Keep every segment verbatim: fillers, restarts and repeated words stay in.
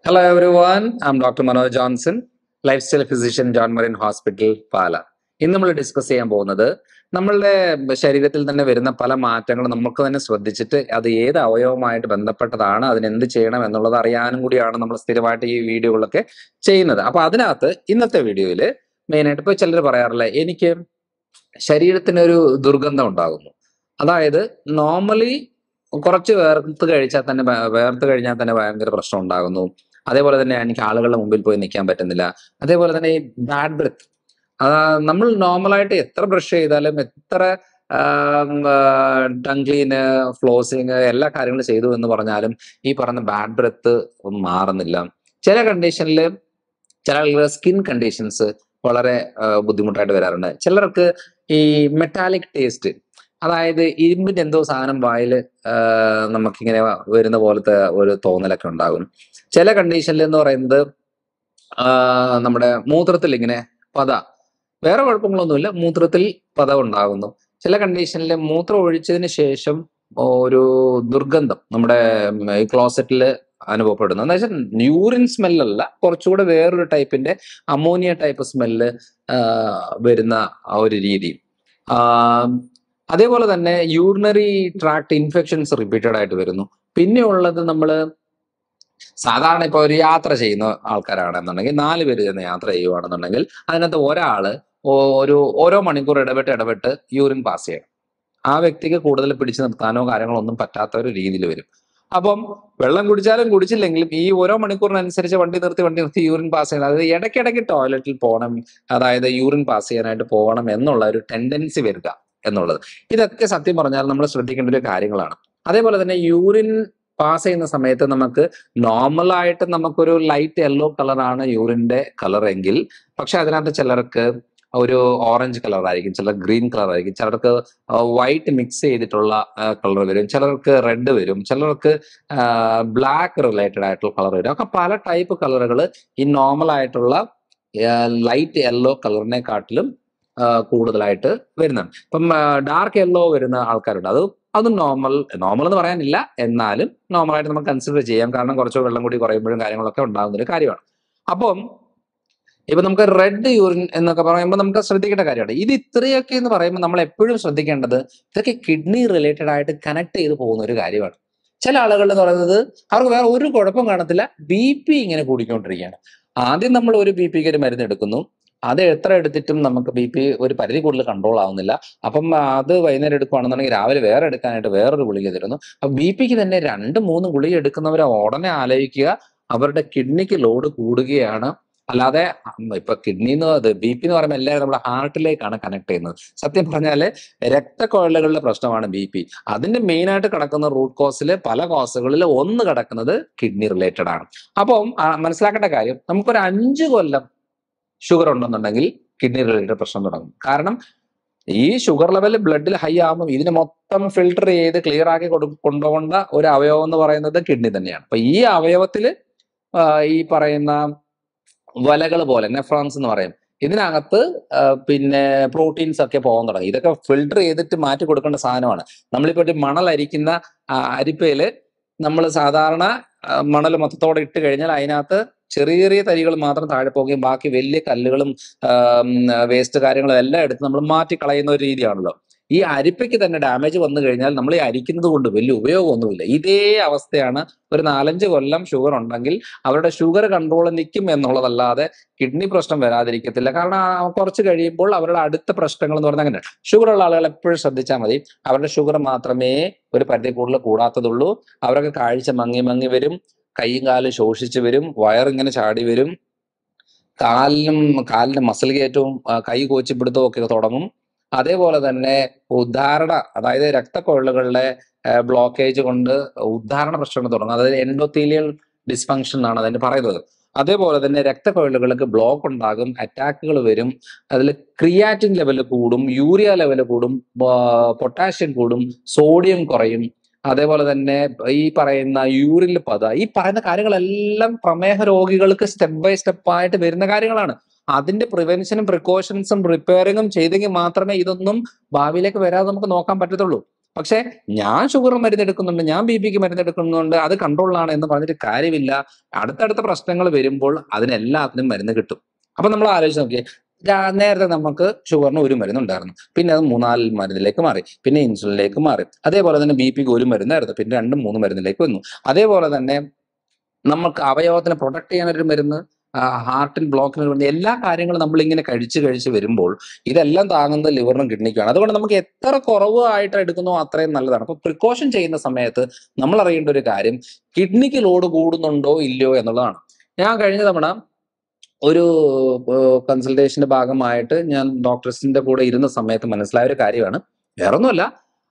Hello everyone, I'm Doctor Manoj Johnson, lifestyle physician, John Marine Hospital, Pala. ഇന്ന് നമ്മൾ discuss ചെയ്യാൻ പോകുന്നത് നമ്മളുടെ ശരീരത്തിൽ തന്നെ വരുന്ന പല മാറ്റങ്ങളും നമുക്ക് തന്നെ ശ്രദ്ധിച്ചിട്ട് അത് ഏത് അവയവമായിട്ട് ബന്ധപ്പെട്ടതാണ്, അതിന് എന്ത് ചെയ്യണം എന്നുള്ളത് അറിയാനും കൂടിയാണ് നമ്മൾ സ്ഥിരമായിട്ട് ഈ വീഡിയോകളൊക്കെ ചെയ്യുന്നത്. അപ്പൊ അതിനകത്ത് ഇന്നത്തെ വീഡിയോയിൽ മെയിനായിട്ട് ഇപ്പൊ ചിലർ പറയാറില്ല, എനിക്ക് ശരീരത്തിനൊരു ദുർഗന്ധം ഉണ്ടാകുന്നു. അതായത് നോർമലി കുറച്ച് വേർത്ത് കഴിച്ചാൽ തന്നെ വേർത്ത് കഴിഞ്ഞാൽ തന്നെ ഭയങ്കര പ്രശ്നം ഉണ്ടാകുന്നു. അതേപോലെ തന്നെ എനിക്ക് ആളുകളുടെ മുമ്പിൽ പോയി നിൽക്കാൻ പറ്റുന്നില്ല. അതേപോലെ തന്നെ ഈ ബാഡ് ബ്രെത്ത്, നമ്മൾ നോർമലായിട്ട് എത്ര ബ്രഷ് ചെയ്താലും എത്ര ടങ് ക്ലീന് ഫ്ലോസിങ് എല്ലാ കാര്യങ്ങളും ചെയ്തു എന്ന് പറഞ്ഞാലും ഈ പറഞ്ഞ ബാഡ് ബ്രെത്ത് മാറുന്നില്ല. ചില കണ്ടീഷനിൽ ചില ആളുകളുടെ സ്കിൻ കണ്ടീഷൻസ് വളരെ ബുദ്ധിമുട്ടായിട്ട് വരാറുണ്ട്. ചിലർക്ക് ഈ മെറ്റാലിക് ടേസ്റ്റ്, അതായത് ഇരുമ്പിന്റെ എന്തോ സാധനം വായിൽ നമുക്കിങ്ങനെ വരുന്ന പോലത്തെ ഒരു തോന്നലൊക്കെ ഉണ്ടാകും. ചില കണ്ടീഷനിൽ എന്ന് പറയുന്നത് നമ്മുടെ മൂത്രത്തിൽ ഇങ്ങനെ പത, വേറെ കുഴപ്പങ്ങളൊന്നുമില്ല, മൂത്രത്തിൽ പത ഉണ്ടാകുന്നു. ചില കണ്ടീഷനിൽ മൂത്രം ഒഴിച്ചതിന് ശേഷം ഒരു ദുർഗന്ധം നമ്മുടെ ഈ ക്ലോസറ്റിൽ അനുഭവപ്പെടുന്നു. എന്ന് വെച്ചാൽ യൂറിൻ സ്മെല്ലല്ല, കുറച്ചുകൂടെ വേറൊരു ടൈപ്പിന്റെ അമോണിയ ടൈപ്പ് സ്മെല്ല് വരുന്ന ആ ഒരു രീതി. അതേപോലെ തന്നെ യൂറിനറി ട്രാക്ട് ഇൻഫെക്ഷൻസ് റിപ്പീറ്റഡ് ആയിട്ട് വരുന്നു. പിന്നെ ഉള്ളത് നമ്മൾ സാധാരണ ഇപ്പൊ ഒരു യാത്ര ചെയ്യുന്ന ആൾക്കാരാണെന്നുണ്ടെങ്കിൽ, നാല് പേര് ചെന്ന് യാത്ര ചെയ്യുവാണെന്നുണ്ടെങ്കിൽ അതിനകത്ത് ഒരാള് ഒരു ഓരോ മണിക്കൂർ ഇടപെട്ട് ഇടപെട്ട് യൂറിൻ പാസ് ചെയ്യണം. ആ വ്യക്തിക്ക് കൂടുതൽ പിടിച്ചു നിർത്താനോ കാര്യങ്ങളോ ഒന്നും പറ്റാത്ത ഒരു രീതിയിൽ വരും. അപ്പം വെള്ളം കുടിച്ചാലും കുടിച്ചില്ലെങ്കിലും ഈ ഓരോ മണിക്കൂറിനനുസരിച്ച് വണ്ടി നിർത്തി വണ്ടി നിർത്തി യൂറിൻ പാസ് ചെയ്യണം. അതായത് ഇടയ്ക്കിടയ്ക്ക് ടോയ്ലറ്റിൽ പോകണം, അതായത് യൂറിൻ പാസ് ചെയ്യാനായിട്ട് പോകണം എന്നുള്ള ഒരു ടെൻഡൻസി വരിക എന്നുള്ളത്, ഇതൊക്കെ സത്യം പറഞ്ഞാൽ നമ്മൾ ശ്രദ്ധിക്കേണ്ട ഒരു കാര്യങ്ങളാണ്. അതേപോലെ തന്നെ യൂറിൻ പാസ് ചെയ്യുന്ന സമയത്ത് നമുക്ക് നോർമലായിട്ട് നമുക്കൊരു ലൈറ്റ് യെല്ലോ കളറാണ് യൂറിന്റെ കളർ എങ്കിൽ, പക്ഷെ അതിനകത്ത് ചിലർക്ക് ഒരു ഓറഞ്ച് കളർ ആയിരിക്കും, ചിലർ ഗ്രീൻ കളർ ആയിരിക്കും, ചിലർക്ക് വൈറ്റ് മിക്സ് ചെയ്തിട്ടുള്ള കളർ വരും, ചിലർക്ക് റെഡ് വരും, ചിലർക്ക് ബ്ലാക്ക് റിലേറ്റഡ് ആയിട്ടുള്ള കളർ വരും. ഒക്കെ പല ടൈപ്പ് കളറുകൾ ഈ നോർമൽ ആയിട്ടുള്ള ലൈറ്റ് യെല്ലോ കളറിനെക്കാട്ടിലും കൂടുതലായിട്ട് വരുന്നുണ്ട്. ഇപ്പം ഡാർക്ക് യെല്ലോ വരുന്ന ആൾക്കാരുണ്ട്, അത് അത് നോർമൽ നോർമൽ എന്ന് പറയാനില്ല, എന്നാലും നോർമലായിട്ട് നമുക്ക് കൺസിഡർ ചെയ്യാം. കാരണം കുറച്ച് വെള്ളം കൂടി കുറയുമ്പോഴും കാര്യങ്ങളൊക്കെ ഉണ്ടാകുന്ന ഒരു കാര്യമാണ്. അപ്പം ഇപ്പൊ നമുക്ക് റെഡ് യൂറിൻ എന്നൊക്കെ പറയുമ്പോൾ നമുക്ക് ശ്രദ്ധിക്കേണ്ട കാര്യമാണ്. ഇത് ഇത്രയൊക്കെ എന്ന് പറയുമ്പോൾ നമ്മൾ എപ്പോഴും ശ്രദ്ധിക്കേണ്ടത് ഇതൊക്കെ കിഡ്നി റിലേറ്റഡ് ആയിട്ട് കണക്ട് ചെയ്ത് പോകുന്ന ഒരു കാര്യമാണ്. ചില ആളുകൾ എന്ന് പറയുന്നത് അവർക്ക് വേറെ ഒരു കുഴപ്പം കാണത്തില്ല, ബി പി ഇങ്ങനെ കൂടിക്കൊണ്ടിരിക്കുകയാണ്. ആദ്യം നമ്മൾ ഒരു ബി പിക്ക് ഒരു മരുന്ന് എടുക്കുന്നു, അത് എത്ര എടുത്തിട്ടും നമുക്ക് ബി പി ഒരു പരിധി കൂടുതൽ കൺട്രോൾ ആവുന്നില്ല. അപ്പം അത് വൈകുന്നേരം എടുക്കുകയാണെന്നുണ്ടെങ്കിൽ രാവിലെ വേറെ എടുക്കാനായിട്ട് വേറൊരു ഗുളിക തരുന്നു. അപ്പൊ ബി പിക്ക് തന്നെ രണ്ട് മൂന്ന് ഗുളിക എടുക്കുന്നവരെ ഉടനെ ആലോചിക്കുക, അവരുടെ കിഡ്നിക്ക് ലോഡ് കൂടുകയാണ്. അല്ലാതെ ഇപ്പൊ കിഡ്നി എന്ന് അത് ബി പി എന്ന് പറയുമ്പോൾ എല്ലാവരും നമ്മുടെ ഹാർട്ടിലേക്കാണ് കണക്ട് ചെയ്യുന്നത്. സത്യം പറഞ്ഞാല് രക്തക്കൊഴലുകളുടെ പ്രശ്നമാണ് ബി പി. അതിന്റെ മെയിൻ ആയിട്ട് കിടക്കുന്ന റൂട്ട് കോസിൽ പല കോസുകളിൽ ഒന്ന് കിടക്കുന്നത് കിഡ്നി റിലേറ്റഡ് ആണ്. അപ്പം മനസ്സിലാക്കേണ്ട കാര്യം, നമുക്കൊരു അഞ്ചു കൊല്ലം ഷുഗർ ഉണ്ടെന്നുണ്ടെങ്കിൽ കിഡ്നി റിലേറ്റഡ് പ്രശ്നം തുടങ്ങും. കാരണം ഈ ഷുഗർ ലെവൽ ബ്ലഡിൽ ഹൈ ആകുമ്പോൾ ഇതിനെ മൊത്തം ഫിൽട്ടർ ചെയ്ത് ക്ലിയർ ആക്കി കൊടു കൊണ്ടുപോകേണ്ട ഒരു അവയവം എന്ന് പറയുന്നത് കിഡ്നി തന്നെയാണ്. അപ്പൊ ഈ അവയവത്തില് ഈ പറയുന്ന വലകൾ പോലെ നെഫ്രോൺസ് എന്ന് പറയും, ഇതിനകത്ത് പിന്നെ പ്രോട്ടീൻസ് ഒക്കെ പോകാൻ തുടങ്ങി. ഇതൊക്കെ ഫിൽട്ടർ ചെയ്തിട്ട് മാറ്റി കൊടുക്കേണ്ട സാധനമാണ്. നമ്മളിപ്പോ ഒരു മണൽ അരിക്കുന്ന അരിപ്പയില് നമ്മൾ സാധാരണ മണൽ മൊത്തത്തോടെ ഇട്ട് കഴിഞ്ഞാൽ അതിനകത്ത് ചെറിയ ചെറിയ തരികൾ മാത്രം താഴെ പോകുകയും ബാക്കി വലിയ കല്ലുകളും വേസ്റ്റ് കാര്യങ്ങളും എല്ലാം എടുത്ത് നമ്മൾ മാറ്റി കളയുന്ന ഒരു രീതിയാണല്ലോ. ഈ അരിപ്പയ്ക്ക് തന്നെ ഡാമേജ് വന്നു കഴിഞ്ഞാൽ നമ്മൾ ഈ അരിക്കുന്നത് കൊണ്ട് വലിയ ഉപയോഗമൊന്നുമില്ല. ഇതേ അവസ്ഥയാണ്. ഒരു നാലഞ്ച് കൊല്ലം ഷുഗർ ഉണ്ടെങ്കിൽ അവരുടെ ഷുഗർ കൺട്രോൾ നിൽക്കും എന്നുള്ളതല്ലാതെ കിഡ്നി പ്രശ്നം വരാതിരിക്കത്തില്ല. കാരണം കുറച്ച് കഴിയുമ്പോൾ അവരുടെ അടുത്ത പ്രശ്നങ്ങൾ എന്ന് പറഞ്ഞാൽ അങ്ങനെ. ഷുഗർ ഉള്ള ആളുകൾ എപ്പോഴും ശ്രദ്ധിച്ചാൽ മതി, അവരുടെ ഷുഗർ മാത്രമേ ഒരു പരിധി കൂടുതൽ കൂടാത്തതുള്ളൂ. അവരൊക്കെ കാഴ്ച മങ്ങി മങ്ങി വരും, കൈയും കാലും ശോഷിച്ച് വരും, വയറിങ്ങനെ ചാടി വരും, കാലിനും കാലിന്റെ മസിൽ കയറ്റവും കൈ കോച്ചിപ്പിടുത്തവും ഒക്കെ തുടങ്ങും. അതേപോലെ തന്നെ ഉദ്ധാരണ, അതായത് രക്തക്കൊഴലുകളുടെ ബ്ലോക്കേജ് കൊണ്ട് ഉദ്ധാരണ പ്രശ്നങ്ങൾ തുടങ്ങും. അതായത് എൻഡോത്തീലിയൽ ഡിസ്ഫങ്ഷൻ എന്നാണ് അതിന് പറയുന്നത്. അതേപോലെ തന്നെ രക്തക്കൊഴലുകൾക്ക് ബ്ലോക്ക് ഉണ്ടാകും, അറ്റാക്കുകൾ വരും, അതിൽ ക്രിയാറ്റിൻ ലെവൽ കൂടും, യൂറിയ ലെവൽ കൂടും, പൊട്ടാഷ്യം കൂടും, സോഡിയം കുറയും. അതേപോലെ തന്നെ ഈ പറയുന്ന യൂറിനിൽ പത, ഈ പറയുന്ന കാര്യങ്ങളെല്ലാം പ്രമേഹ രോഗികൾക്ക് സ്റ്റെപ്പ് ബൈ സ്റ്റെപ്പ് ആയിട്ട് വരുന്ന കാര്യങ്ങളാണ്. അതിന്റെ പ്രിവെൻഷനും പ്രിക്കോഷൻസും റിപ്പയറിങ്ങും ചെയ്തെങ്കിൽ മാത്രമേ ഇതൊന്നും ഭാവിയിലേക്ക് വരാതെ നമുക്ക് നോക്കാൻ പറ്റത്തുള്ളൂ. പക്ഷെ ഞാൻ ഷുഗർ മരുന്നെടുക്കുന്നുണ്ട്, ഞാൻ ബി പിക്ക് മരുന്നെടുക്കുന്നുണ്ട്, അത് കൺട്രോളിലാണ് എന്ന് പറഞ്ഞിട്ട് കാര്യമില്ല. അടുത്തടുത്ത പ്രശ്നങ്ങൾ വരുമ്പോൾ അതിനെല്ലാത്തിനും മരുന്ന് കിട്ടും. അപ്പൊ നമ്മൾ ആലോചിച്ച് നോക്കിയേ, നേരത്തെ നമുക്ക് ഷുഗറിന് ഒരു മരുന്നുണ്ടായിരുന്നു, പിന്നെ അത് മൂന്നാല് മരുന്നിലേക്ക് മാറി, പിന്നെ ഇൻസുലിനിലേക്ക് മാറി. അതേപോലെ തന്നെ ബി പിക്ക് ഒരു മരുന്നായിരുന്നു, പിന്നെ രണ്ടും മൂന്ന് മരുന്നിലേക്ക് വന്നു. അതേപോലെ തന്നെ നമുക്ക് അവയവത്തിനെ പ്രൊട്ടക്ട് ചെയ്യാനൊരു മരുന്ന്, ഹാർട്ടിൽ ബ്ലോക്കിന് മരുന്ന്, എല്ലാ കാര്യങ്ങളും നമ്മൾ ഇങ്ങനെ കഴിച്ച് കഴിച്ച് വരുമ്പോൾ ഇതെല്ലാം താങ്ങുന്നത് ലിവറിനും കിഡ്നിക്കാണ്. അതുകൊണ്ട് നമുക്ക് എത്ര കുറവ് ആയിട്ട് എടുക്കുന്നോ അത്രയും നല്ലതാണ്. അപ്പൊ പ്രിക്കോഷൻ ചെയ്യുന്ന സമയത്ത് നമ്മൾ അറിയേണ്ട ഒരു കാര്യം കിഡ്നിക്ക് ലോഡ് കൂടുന്നുണ്ടോ ഇല്ലയോ എന്നുള്ളതാണ്. ഞാൻ കഴിഞ്ഞ തവണ ഒരു കൺസൾട്ടേഷന്റെ ഭാഗമായിട്ട് ഞാൻ ഡോക്ടേഴ്സിന്റെ കൂടെ ഇരുന്ന സമയത്ത് മനസ്സിലായ ഒരു കാര്യമാണ്, വേറൊന്നുമല്ല,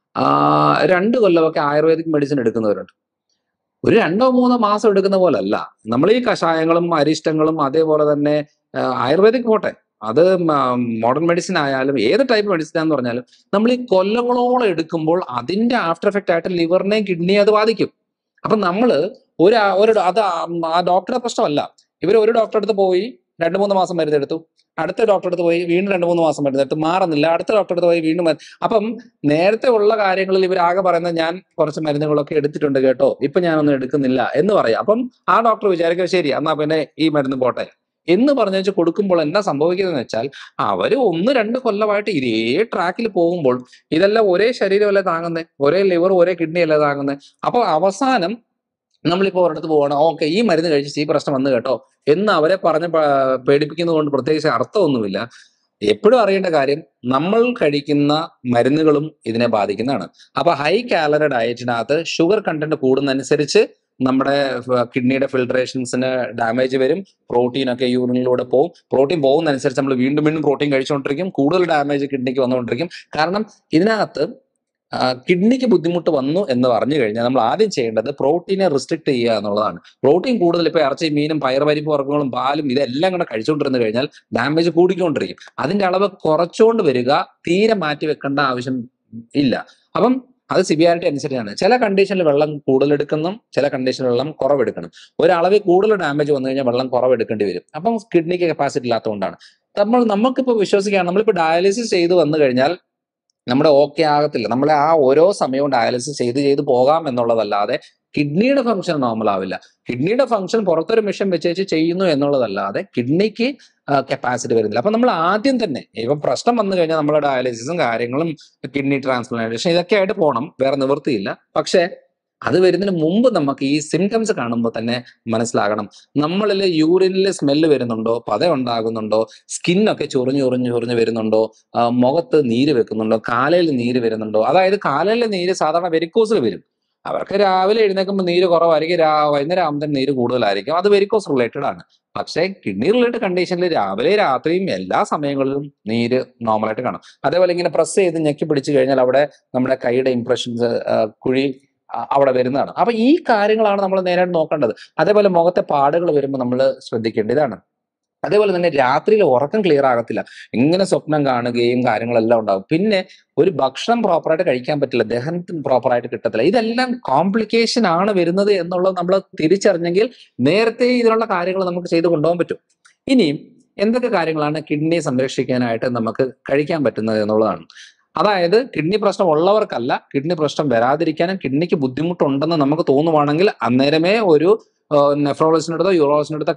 രണ്ട് കൊല്ലമൊക്കെ ആയുർവേദിക് മെഡിസിൻ എടുക്കുന്നവരുണ്ട്. ഒരു രണ്ടോ മൂന്നോ മാസം എടുക്കുന്ന പോലല്ല. നമ്മൾ ഈ കഷായങ്ങളും അരിഷ്ടങ്ങളും അതേപോലെ തന്നെ ആയുർവേദിക് പോട്ടെ, അത് മോഡേൺ മെഡിസിൻ ആയാലും ഏത് ടൈപ്പ് മെഡിസിൻ ആണെന്ന് പറഞ്ഞാലും നമ്മൾ ഈ കൊല്ലങ്ങളോളം എടുക്കുമ്പോൾ അതിന്റെ ആഫ്റ്റർ എഫക്റ്റ് ആയിട്ട് ലിവറിനെയും കിഡ്നിയെ അത് ബാധിക്കും. അപ്പൊ നമ്മള് ഒരു ഒരു അത് ആ ഡോക്ടറുടെ പ്രശ്നമല്ല. ഇവർ ഒരു ഡോക്ടറെ അടുത്ത് പോയി രണ്ട് മൂന്ന് മാസം മരുന്നെടുത്തു, അടുത്ത ഡോക്ടറെ അടുത്ത് പോയി വീണ്ടും രണ്ട് മൂന്ന് മാസം മരുന്നെടുത്തു, മാറുന്നില്ല, അടുത്ത ഡോക്ടറെ അടുത്ത് പോയി വീണ്ടും മരുന്ന്. അപ്പം നേരത്തെ ഉള്ള കാര്യങ്ങളിൽ ഇവരാകെ പറയുന്നത് ഞാൻ കുറച്ച് മരുന്നുകളൊക്കെ എടുത്തിട്ടുണ്ട് കേട്ടോ, ഇപ്പൊ ഞാനൊന്നും എടുക്കുന്നില്ല എന്ന് പറയാം. അപ്പം ആ ഡോക്ടർ വിചാരിക്കുക ശരി എന്നാ പിന്നെ ഈ മരുന്ന് പോട്ടെ എന്ന് പറഞ്ഞു വെച്ച് കൊടുക്കുമ്പോൾ എന്താ സംഭവിക്കുന്നതെന്ന് വെച്ചാൽ അവര് ഒന്ന് രണ്ട് കൊല്ലമായിട്ട് ഇതേ ട്രാക്കിൽ പോകുമ്പോൾ ഇതെല്ലാം ഒരേ ശരീരമല്ലേ താങ്ങുന്നത്, ഒരേ ലിവർ ഒരേ കിഡ്നി അല്ലേ താങ്ങുന്നത്. അപ്പൊ അവസാനം നമ്മളിപ്പോൾ ഒരിടത്ത് പോവാണ്, ഓക്കെ ഈ മരുന്ന് കഴിച്ച് ഈ പ്രശ്നം വന്നു കേട്ടോ എന്ന് അവരെ പറഞ്ഞ് പേടിപ്പിക്കുന്നത് കൊണ്ട് പ്രത്യേകിച്ച് അർത്ഥമൊന്നുമില്ല. എപ്പോഴും അറിയേണ്ട കാര്യം നമ്മൾ കഴിക്കുന്ന മരുന്നുകളും ഇതിനെ ബാധിക്കുന്നതാണ്. അപ്പൊ ഹൈ കാലറി ഡയറ്റിനകത്ത് ഷുഗർ കണ്ടന്റ് കൂടുന്നതനുസരിച്ച് നമ്മുടെ കിഡ്നിയുടെ ഫിൽട്രേഷൻസിന് ഡാമേജ് വരും, പ്രോട്ടീൻ ഒക്കെ യൂറിനിലൂടെ പോകും, പ്രോട്ടീൻ പോകുന്നതനുസരിച്ച് നമ്മൾ വീണ്ടും വീണ്ടും പ്രോട്ടീൻ കഴിച്ചുകൊണ്ടിരിക്കും, കൂടുതൽ ഡാമേജ് കിഡ്നിക്ക് വന്നുകൊണ്ടിരിക്കും. കാരണം ഇതിനകത്ത് കിഡ്നിക്ക് ബുദ്ധിമുട്ട് വന്നു എന്ന് പറഞ്ഞു കഴിഞ്ഞാൽ നമ്മൾ ആദ്യം ചെയ്യേണ്ടത് പ്രോട്ടീനെ റിസ്ട്രിക്ട് ചെയ്യുക എന്നുള്ളതാണ്. പ്രോട്ടീൻ കൂടുതൽ ഇപ്പൊ ഇറച്ചി, മീനും, പയറുപരിപ്പ് വർഗ്ഗങ്ങളും പാലും ഇതെല്ലാം കൂടെ കഴിച്ചുകൊണ്ടിരുന്നു കഴിഞ്ഞാൽ ഡാമേജ് കൂടിക്കൊണ്ടിരിക്കും. അതിന്റെ അളവ് കുറച്ചുകൊണ്ട് വരിക, തീരെ മാറ്റി വെക്കേണ്ട ആവശ്യം ഇല്ല. അപ്പം അത് സിവിയാരിറ്റി അനുസരിച്ചാണ്. ചില കണ്ടീഷനിൽ വെള്ളം കൂടുതൽ എടുക്കണം, ചില കണ്ടീഷനിൽ വെള്ളം കുറവെടുക്കണം. ഒരളവിൽ കൂടുതൽ ഡാമേജ് വന്നു കഴിഞ്ഞാൽ വെള്ളം കുറവെടുക്കേണ്ടി വരും. അപ്പം കിഡ്നിക്ക് കപ്പാസിറ്റി ഇല്ലാത്തതുകൊണ്ടാണ്. നമ്മൾ നമുക്കിപ്പോൾ വിശ്വസിക്കുകയാണ്, നമ്മളിപ്പോൾ ഡയാലിസിസ് ചെയ്ത് വന്നു കഴിഞ്ഞാൽ നമ്മുടെ ഓക്കെ ആകത്തില്ല. നമ്മളെ ആ ഓരോ സമയവും ഡയാലിസിസ് ചെയ്ത് ചെയ്ത് പോകാം എന്നുള്ളതല്ലാതെ കിഡ്നിയുടെ ഫംഗ്ഷൻ നോർമൽ ആവില്ല. കിഡ്നിയുടെ ഫംഗ്ഷൻ പുറത്തൊരു മെഷീൻ വെച്ച് ചെയ്യുന്നു എന്നുള്ളതല്ലാതെ കിഡ്നിക്ക് കപ്പാസിറ്റി വരുന്നില്ല. അപ്പൊ നമ്മൾ ആദ്യം തന്നെ ഇപ്പം പ്രശ്നം വന്നു കഴിഞ്ഞാൽ നമ്മുടെ ഡയാലിസിസും കാര്യങ്ങളും കിഡ്നി ട്രാൻസ്പ്ലാന്റേഷൻ ഇതൊക്കെ ആയിട്ട് പോകണം, വേറെ നിവൃത്തിയില്ല. പക്ഷെ അത് വരുന്നതിന് മുമ്പ് നമുക്ക് ഈ സിംറ്റംസ് കാണുമ്പോൾ തന്നെ മനസ്സിലാകണം, നമ്മളിൽ യൂറിനിൽ സ്മെല്ല് വരുന്നുണ്ടോ, പത ഉണ്ടാകുന്നുണ്ടോ, സ്കിന്നൊക്കെ ചൊറിഞ്ഞ് ചൊറിഞ്ഞ് ചൊറിഞ്ഞ് വരുന്നുണ്ടോ, മുഖത്ത് നീര് വെക്കുന്നുണ്ടോ, കാലയിൽ നീര് വരുന്നുണ്ടോ. അതായത് കാലയിലെ നീര് സാധാരണ വെരിക്കോസിൽ വരും. അവർക്ക് രാവിലെ എഴുന്നേൽക്കുമ്പോൾ നീര് കുറവായിരിക്കും, രാ വൈകുന്നേരം ആകുമ്പോൾ നീര് കൂടുതലായിരിക്കും, അത് വെരിക്കോസ് റിലേറ്റഡ് ആണ്. പക്ഷേ കിഡ്നി റിലേറ്റഡ് കണ്ടീഷനിൽ രാവിലെ രാത്രിയും എല്ലാ സമയങ്ങളിലും നീര് നോർമലായിട്ട് കാണും. അതേപോലെ ഇങ്ങനെ പ്രസ് ചെയ്ത് ഞെക്കി പിടിച്ചു കഴിഞ്ഞാൽ അവിടെ നമ്മുടെ കൈയുടെ ഇംപ്രഷൻസ് കുഴി അവിടെ വരുന്നതാണ്. അപ്പൊ ഈ കാര്യങ്ങളാണ് നമ്മൾ നേരിട്ട് നോക്കേണ്ടത്. അതേപോലെ മുഖത്തെ പാടുകൾ വരുമ്പോൾ നമ്മൾ ശ്രദ്ധിക്കേണ്ടതാണ്. അതേപോലെ തന്നെ രാത്രിയിൽ ഉറക്കം ക്ലിയർ ആകത്തില്ല, ഇങ്ങനെ സ്വപ്നം കാണുകയും കാര്യങ്ങളെല്ലാം ഉണ്ടാകും. പിന്നെ ഒരു ഭക്ഷണം പ്രോപ്പറായിട്ട് കഴിക്കാൻ പറ്റില്ല, ദഹനത്തിന് പ്രോപ്പറായിട്ട് കിട്ടത്തില്ല. ഇതെല്ലാം കോംപ്ലിക്കേഷൻ ആണ് വരുന്നത് എന്നുള്ളത് നമ്മൾ തിരിച്ചറിഞ്ഞെങ്കിൽ നേരത്തെ ഇതിനുള്ള കാര്യങ്ങൾ നമുക്ക് ചെയ്ത് കൊണ്ടുപോകാൻ പറ്റും. ഇനിയും എന്തൊക്കെ കാര്യങ്ങളാണ് കിഡ്നിയെ സംരക്ഷിക്കാനായിട്ട് നമുക്ക് കഴിക്കാൻ പറ്റുന്നത് എന്നുള്ളതാണ്. അതായത് കിഡ്നി പ്രശ്നം ഉള്ളവർക്കല്ല, കിഡ്നി പ്രശ്നം വരാതിരിക്കാനും കിഡ്നിക്ക് ബുദ്ധിമുട്ടുണ്ടെന്ന് നമുക്ക് തോന്നുവാണെങ്കിൽ അന്നേരമേ ഒരു നെഫ്രോളജിസ്റ്റിന്റെ അടുത്തോ യൂറോളജിസ്റ്റിന്റെ അടുത്തോ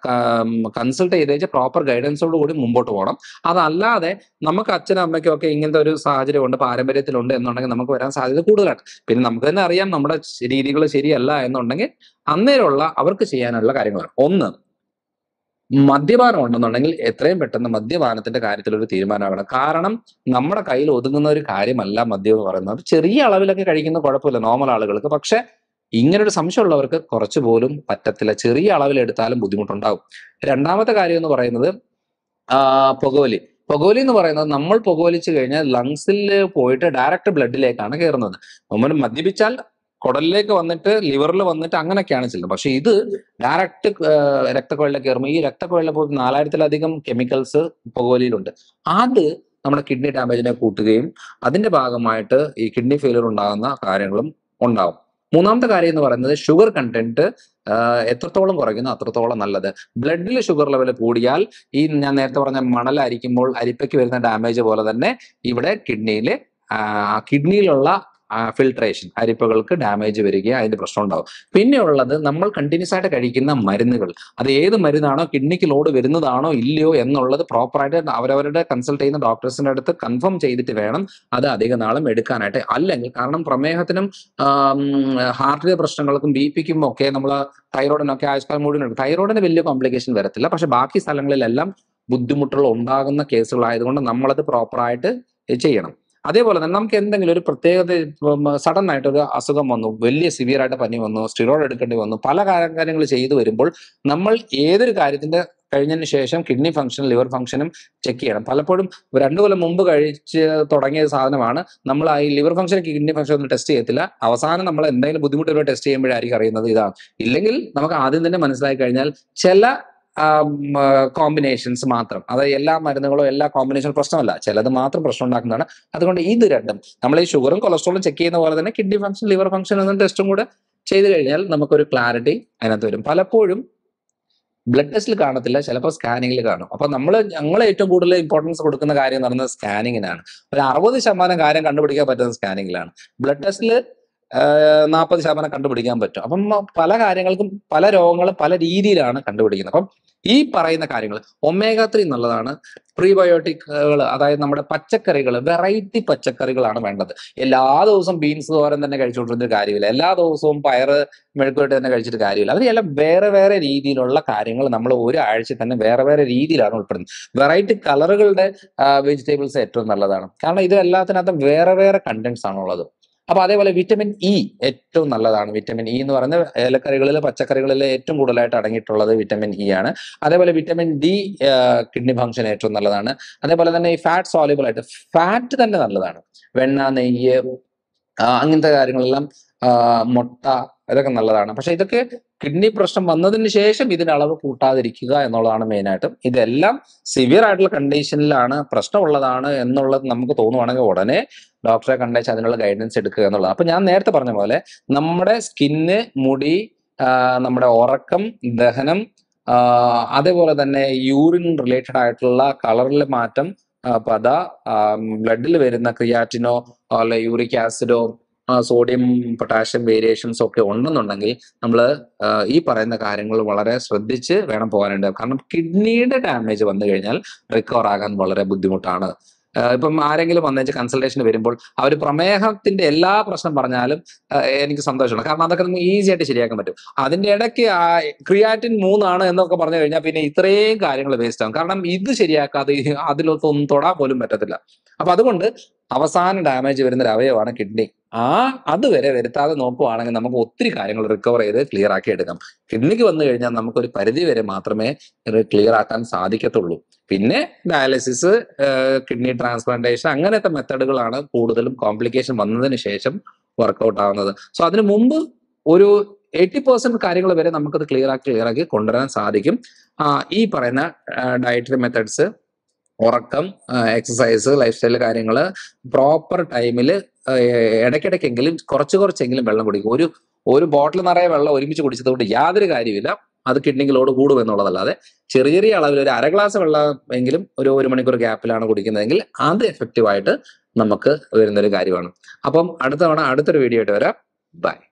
കൺസൾട്ട് ചെയ്തേച്ച് പ്രോപ്പർ ഗൈഡൻസോട് കൂടി മുമ്പോട്ട് പോകണം. അതല്ലാതെ നമുക്ക് അച്ഛനും അമ്മയ്ക്കും ഒക്കെ ഇങ്ങനത്തെ ഒരു സാഹചര്യം ഉണ്ട്, പാരമ്പര്യത്തിലുണ്ട് എന്നുണ്ടെങ്കിൽ നമുക്ക് വരാൻ സാധ്യത കൂടുതലാണ്. പിന്നെ നമുക്ക് തന്നെ അറിയാം നമ്മുടെ രീതികൾ ശരിയല്ല എന്നുണ്ടെങ്കിൽ അന്നേരമുള്ള അവർക്ക് ചെയ്യാനുള്ള കാര്യങ്ങളാണ്. ഒന്ന്, മദ്യപാനം ഉണ്ടെന്നുണ്ടെങ്കിൽ എത്രയും പെട്ടെന്ന് മദ്യപാനത്തിന്റെ കാര്യത്തിൽ ഒരു തീരുമാനമാകണം. കാരണം നമ്മുടെ കയ്യിൽ ഒതുങ്ങുന്ന ഒരു കാര്യമല്ല മദ്യം എന്ന് പറയുന്നത്. ചെറിയ അളവിലൊക്കെ കഴിക്കുന്ന കുഴപ്പമില്ല നോർമൽ ആളുകൾക്ക്, പക്ഷെ ഇങ്ങനൊരു സംശയമുള്ളവർക്ക് കുറച്ചു പോലും പറ്റത്തില്ല, ചെറിയ അളവിൽ എടുത്താലും ബുദ്ധിമുട്ടുണ്ടാകും. രണ്ടാമത്തെ കാര്യം എന്ന് പറയുന്നത് ആ പുകവലി. പുകവലി എന്ന് പറയുന്നത് നമ്മൾ പുകവലിച്ചു കഴിഞ്ഞാൽ ലങ്സിൽ പോയിട്ട് ഡയറക്റ്റ് ബ്ലഡിലേക്കാണ് കയറുന്നത്. നമ്മൾ മദ്യപിച്ചാൽ കുടലിലേക്ക് വന്നിട്ട് ലിവറിൽ വന്നിട്ട് അങ്ങനെയൊക്കെയാണ് ചെയ്യുന്നത്. പക്ഷെ ഇത് ഡയറക്റ്റ് രക്തക്കുഴലിലേക്ക് കയറുമ്പോൾ ഈ രക്തക്കുഴലിൽ പോയി നാലായിരത്തിലധികം കെമിക്കൽസ് പുകവലിയിലുണ്ട്. അത് നമ്മുടെ കിഡ്നി ഡാമേജിനെ കൂട്ടുകയും അതിന്റെ ഭാഗമായിട്ട് ഈ കിഡ്നി ഫെയിലിയർ ഉണ്ടാകുന്ന കാര്യങ്ങളും ഉണ്ടാവും. മൂന്നാമത്തെ കാര്യം എന്ന് പറയുന്നത് ഷുഗർ കണ്ടന്റ് എത്രത്തോളം കുറയ്ക്കുന്നു അത്രത്തോളം നല്ലത്. ബ്ലഡിൽ ഷുഗർ ലെവൽ കൂടിയാൽ ഈ ഞാൻ നേരത്തെ പറഞ്ഞ മണലരിക്കുമ്പോൾ അരിപ്പയ്ക്ക് വരുന്ന ഡാമേജ് പോലെ തന്നെ ഇവിടെ കിഡ്നിയിൽ കിഡ്നിയിലുള്ള ഫിൽട്രേഷൻ, അരിപ്പകൾക്ക് ഡാമേജ് വരികയും അതിന്റെ പ്രശ്നം ഉണ്ടാവും. പിന്നെ ഉള്ളത് നമ്മൾ കണ്ടിന്യൂസ് ആയിട്ട് കഴിക്കുന്ന മരുന്നുകൾ, അത് ഏത് മരുന്നാണോ, കിഡ്നിക്ക് ലോഡ് വരുന്നതാണോ ഇല്ലയോ എന്നുള്ളത് പ്രോപ്പറായിട്ട് അവരവരുടെ കൺസൾട്ട് ചെയ്യുന്ന ഡോക്ടേഴ്സിന്റെ അടുത്ത് കൺഫേം ചെയ്തിട്ട് വേണം അത് അധിക നാളും എടുക്കാനായിട്ട്. അല്ലെങ്കിൽ കാരണം പ്രമേഹത്തിനും ഹാർട്ടിലെ പ്രശ്നങ്ങൾക്കും ബി പിക്കും ഒക്കെ നമ്മൾ തൈറോയിഡിനൊക്കെ ആയുഷ്കാലം മുഴുവൻ എടുക്കും. തൈറോയിഡിന് വലിയ കോംപ്ലിക്കേഷൻ വരത്തില്ല, പക്ഷെ ബാക്കി സ്ഥലങ്ങളിലെല്ലാം ബുദ്ധിമുട്ടുകൾ ഉണ്ടാകുന്ന കേസുകളായതുകൊണ്ട് നമ്മളത് പ്രോപ്പറായിട്ട് ചെയ്യണം. അതേപോലെ തന്നെ നമുക്ക് എന്തെങ്കിലും ഒരു പ്രത്യേകത, സഡൻ ആയിട്ട് ഒരു അസുഖം വന്നു, വലിയ സിവിയർ ആയിട്ട് പനി വന്നു, സ്റ്റിറോയിഡ് എടുക്കേണ്ടി വന്നു, പല കാര്യങ്ങൾ ചെയ്തു വരുമ്പോൾ നമ്മൾ ഏതൊരു കാര്യത്തിന്റെ കഴിഞ്ഞതിന് ശേഷം കിഡ്നി ഫംഗ്ഷനും ലിവർ ഫംഗ്ഷനും ചെക്ക് ചെയ്യണം. പലപ്പോഴും രണ്ടു കൊല്ലം മുമ്പ് കഴിച്ച് തുടങ്ങിയ സാധനമാണ്, നമ്മൾ ഈ ലിവർ ഫംഗ്ഷൻ കിഡ്നി ഫംഗ്ഷൻ ഒന്നും ടെസ്റ്റ് ചെയ്യത്തില്ല. അവസാനം നമ്മൾ എന്തെങ്കിലും ബുദ്ധിമുട്ടുകൾ ടെസ്റ്റ് ചെയ്യുമ്പോഴായിരിക്കും അറിയുന്നത് ഇതാണ്. ഇല്ലെങ്കിൽ നമുക്ക് ആദ്യം തന്നെ മനസ്സിലാക്കി കഴിഞ്ഞാൽ ചില കോമ്പിനേഷൻസ് മാത്രം, അതായത് എല്ലാ മരുന്നുകളോ എല്ലാ കോമ്പിനേഷനും പ്രശ്നമല്ല, ചിലത് മാത്രം പ്രശ്നം ഉണ്ടാക്കുന്നതാണ്. അതുകൊണ്ട് ഇത് രണ്ടും നമ്മൾ ഈ ഷുഗറും കൊളസ്ട്രോളും ചെക്ക് ചെയ്യുന്ന പോലെ തന്നെ കിഡ്നി ഫംഗ്ഷൻ ലിവർ ഫംഗ്ഷൻ എന്ന ടെസ്റ്റും കൂടെ ചെയ്ത് കഴിഞ്ഞാൽ നമുക്കൊരു ക്ലാരിറ്റി അതിനകത്ത് വരും. പലപ്പോഴും ബ്ലഡ് ടെസ്റ്റിൽ കാണത്തില്ല, ചിലപ്പോൾ സ്കാനിങ്ങിൽ കാണും. അപ്പൊ നമ്മൾ ഞങ്ങൾ ഏറ്റവും കൂടുതൽ ഇമ്പോർട്ടൻസ് കൊടുക്കുന്ന കാര്യം എന്ന് പറയുന്നത് സ്കാനിങ്ങിനാണ്. ഒരു അറുപത് ശതമാനം കാര്യം കണ്ടുപിടിക്കാൻ പറ്റുന്നത് സ്കാനിങ്ങിലാണ്. ബ്ലഡ് ടെസ്റ്റിൽ നാൽപ്പത് ശതമാനം കണ്ടുപിടിക്കാൻ പറ്റും. അപ്പം പല കാര്യങ്ങൾക്കും പല രോഗങ്ങളും പല രീതിയിലാണ് കണ്ടുപിടിക്കുന്നത്. അപ്പം ഈ പറയുന്ന കാര്യങ്ങൾ ഒമേഗ ത്രീ എന്നുള്ളതാണ്. പ്രീബയോട്ടിക്കുകൾ, അതായത് നമ്മുടെ പച്ചക്കറികൾ, വെറൈറ്റി പച്ചക്കറികളാണ് വേണ്ടത്. എല്ലാ ദിവസവും ബീൻസ് തോരൻ തന്നെ കഴിച്ചുകൊണ്ടിരുന്ന കാര്യമില്ല, എല്ലാ ദിവസവും പയറ് മെഴുക്കുവരട്ടി തന്നെ കഴിച്ചിട്ട് കാര്യമില്ല. അതിനെല്ലാം വേറെ വേറെ രീതിയിലുള്ള കാര്യങ്ങൾ നമ്മൾ ഒരാഴ്ച തന്നെ വേറെ വേറെ രീതിയിലാണ് ഉൾപ്പെടുന്നത്. വെറൈറ്റി കളറുകളുടെ വെജിറ്റബിൾസ് ഏറ്റവും നല്ലതാണ്, കാരണം ഇത് എല്ലാത്തിനകത്തും വേറെ വേറെ കണ്ടന്റ്സ് ആണുള്ളത്. അപ്പൊ അതേപോലെ വിറ്റമിൻ ഇ ഏറ്റവും നല്ലതാണ്. വിറ്റമിൻ ഇ എന്ന് പറയുന്നത് ഇലക്കറികളിൽ പച്ചക്കറികളിൽ ഏറ്റവും കൂടുതലായിട്ട് അടങ്ങിയിട്ടുള്ളത് വിറ്റമിൻ ഇ ആണ്. അതേപോലെ വിറ്റമിൻ ഡി കിഡ്നി ഫംഗ്ഷൻ ഏറ്റവും നല്ലതാണ്. അതേപോലെ തന്നെ ഈ ഫാറ്റ് സോല്യൂബിൾ ആയിട്ട് ഫാറ്റ് തന്നെ നല്ലതാണ്. വെണ്ണ, നെയ്യ്, അങ്ങനത്തെ കാര്യങ്ങളെല്ലാം, മുട്ട, ഇതൊക്കെ നല്ലതാണ്. പക്ഷെ ഇതൊക്കെ കിഡ്നി പ്രശ്നം വന്നതിന് ശേഷം ഇതിന്റെ അളവ് കൂട്ടാതിരിക്കുക എന്നുള്ളതാണ് മെയിൻ ആയിട്ടും. ഇതെല്ലാം സിവിയർ ആയിട്ടുള്ള കണ്ടീഷനിലാണ് പ്രശ്നമുള്ളതാണ് എന്നുള്ളത് നമുക്ക് തോന്നുവാണെങ്കിൽ ഉടനെ ഡോക്ടറെ കണ്ടേച്ച് അതിനുള്ള ഗൈഡൻസ് എടുക്കുക എന്നുള്ളത്. അപ്പൊ ഞാൻ നേരത്തെ പറഞ്ഞ പോലെ നമ്മുടെ സ്കിന്ന്, മുടി, നമ്മുടെ ഉറക്കം, ദഹനം, അതേപോലെ തന്നെ യൂറിൻ റിലേറ്റഡ് ആയിട്ടുള്ള കളറിലെ മാറ്റം, പത, ബ്ലഡിൽ വരുന്ന ക്രിയാറ്റിനോ അല്ലെ യൂറിക് ആസിഡോ സോഡിയം പൊട്ടാഷ്യം വേരിയേഷൻസ് ഒക്കെ ഉണ്ടെന്നുണ്ടെങ്കിൽ നമ്മൾ ഈ പറയുന്ന കാര്യങ്ങൾ വളരെ ശ്രദ്ധിച്ച് വേണം പോകാനുണ്ട്. കാരണം കിഡ്നിയുടെ ഡാമേജ് വന്നു കഴിഞ്ഞാൽ റിക്കവർ ആകാൻ വളരെ ബുദ്ധിമുട്ടാണ്. ഇപ്പം ആരെങ്കിലും വന്നേച്ച് കൺസൾട്ടേഷന് വരുമ്പോൾ അവർ പ്രമേഹത്തിന്റെ എല്ലാ പ്രശ്നം പറഞ്ഞാലും എനിക്ക് സന്തോഷമാണ്, കാരണം അതൊക്കെ നമുക്ക് ഈസി ആയിട്ട് ശരിയാക്കാൻ പറ്റും. അതിന്റെ ഇടയ്ക്ക് ക്രിയാറ്റിൻ മൂന്നാണ് എന്നൊക്കെ പറഞ്ഞു കഴിഞ്ഞാൽ പിന്നെ ഇത്രയും കാര്യങ്ങൾ വേസ്റ്റ് ആകും. കാരണം ഇത് ശരിയാക്കാതെ അതിലൊത്തൊന്നും തൊടാൻ പോലും പറ്റത്തില്ല. അപ്പൊ അതുകൊണ്ട് അവസാനം ഡാമേജ് വരുന്ന ഒരു അവയവമാണ് കിഡ്നി. ആ അതുവരെ വരുത്താതെ നോക്കുവാണെങ്കിൽ നമുക്ക് ഒത്തിരി കാര്യങ്ങൾ റിക്കവർ ചെയ്ത് ക്ലിയർ ആക്കി എടുക്കാം. കിഡ്നിക്ക് വന്നു കഴിഞ്ഞാൽ നമുക്കൊരു പരിധി വരെ മാത്രമേ ക്ലിയർ ആക്കാൻ സാധിക്കത്തുള്ളൂ. പിന്നെ ഡയാലിസിസ്, കിഡ്നി ട്രാൻസ്പ്ലാന്റേഷൻ, അങ്ങനത്തെ മെത്തഡുകളാണ് കൂടുതലും കോംപ്ലിക്കേഷൻ വന്നതിന് ശേഷം വർക്ക്ഔട്ട് ആവുന്നത്. സോ അതിനു മുമ്പ് ഒരു എയ്റ്റി പെർസെന്റ് കാര്യങ്ങൾ വരെ നമുക്കത് ക്ലിയർ ആക്കി ക്ലിയർ ആക്കി കൊണ്ടുവരാൻ സാധിക്കും. ഈ പറയുന്ന ഡയറ്ററി മെത്തഡ്സ്, ഉറക്കം, എക്സസൈസ്, ലൈഫ് സ്റ്റൈൽ കാര്യങ്ങൾ, പ്രോപ്പർ ടൈമിൽ ഇടയ്ക്കിടയ്ക്കെങ്കിലും കുറച്ച് കുറച്ചെങ്കിലും വെള്ളം കുടിക്കും. ഒരു ഒരു ബോട്ടിൽ നിറയെ വെള്ളം ഒരുമിച്ച് കുടിച്ചത് കൊണ്ട് യാതൊരു കാര്യമില്ല, അത് കിഡ്നിക്ക് ലോഡ് കൂടും എന്നുള്ളതല്ലാതെ ചെറിയ ചെറിയ അളവിൽ ഒരു അര ഗ്ലാസ് വെള്ളം എങ്കിലും ഒരു ഒരു മണിക്കൂർ ഗ്യാപ്പിലാണ് കുടിക്കുന്നതെങ്കിൽ അത് എഫക്റ്റീവായിട്ട് നമുക്ക് വരുന്നൊരു കാര്യമാണ്. അപ്പം അടുത്ത തവണ അടുത്തൊരു വീഡിയോ ആയിട്ട് വരാം. ബൈ.